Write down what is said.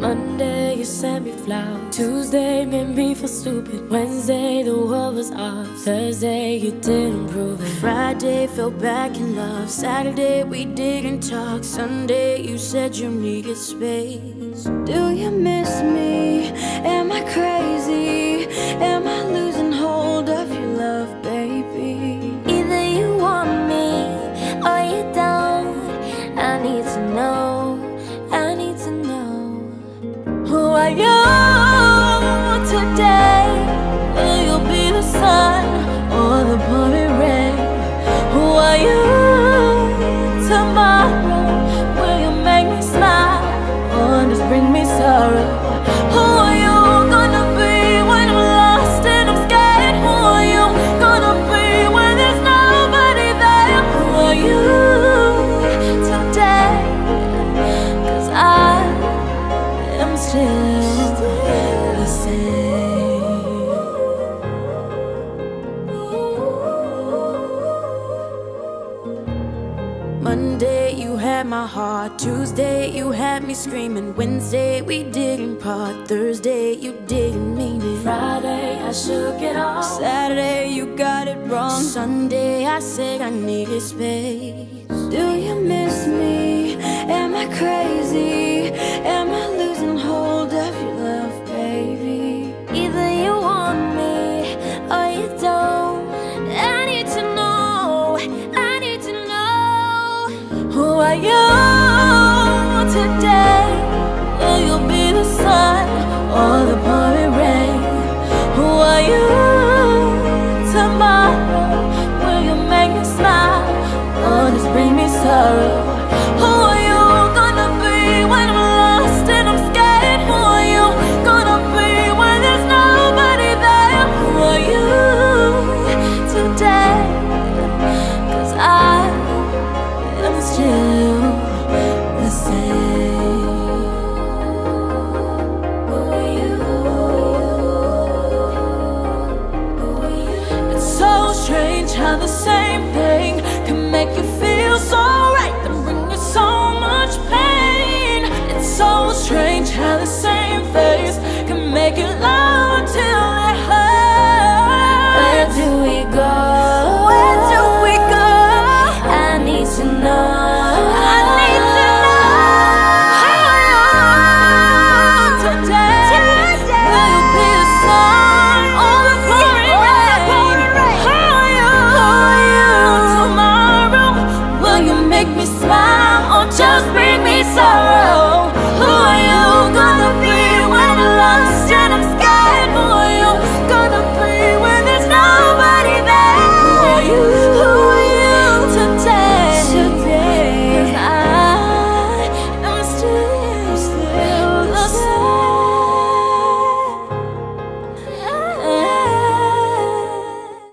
Monday, you sent me flowers. Tuesday, made me feel stupid. Wednesday, the world was off. Thursday, you didn't prove it. Friday, fell back in love. Saturday, we didn't talk. Sunday, you said you needed space. Do you miss me? Am I crazy? Am I losing hold of your love, baby? Either you want me or you don't. I need to know, I need to know. Who are you today? Will you be the sun or the pouring rain? Who are you tomorrow? Will you make me smile or just bring me sorrow? Who are you gonna be when I'm lost and I'm scared? Who are you gonna be when there's nobody there? Who are you today? 'Cause I am still the same. Monday, you had my heart. Tuesday, you had me screaming. Wednesday, we didn't part. Thursday, you didn't mean it. Friday, I shook it off. Saturday, you got it wrong. Sunday, I said I needed space. Do you miss me? Am I crazy? Am I losing hold of your love, baby? Either you want me or you don't. I need to know, I need to know. Who are you today? Will you be the sun or the pouring rain? Who are you tomorrow? Will you make me smile or just bring me sorrow? Who are you gonna be when I'm lost and I'm scared? Who are you gonna be when there's nobody there? Who are you today? 'Cause I am still the same. Who are you? Who are you? It's so strange how the same thing can make you feel so right, then bring you so much pain. It's so strange how the same face can make you laugh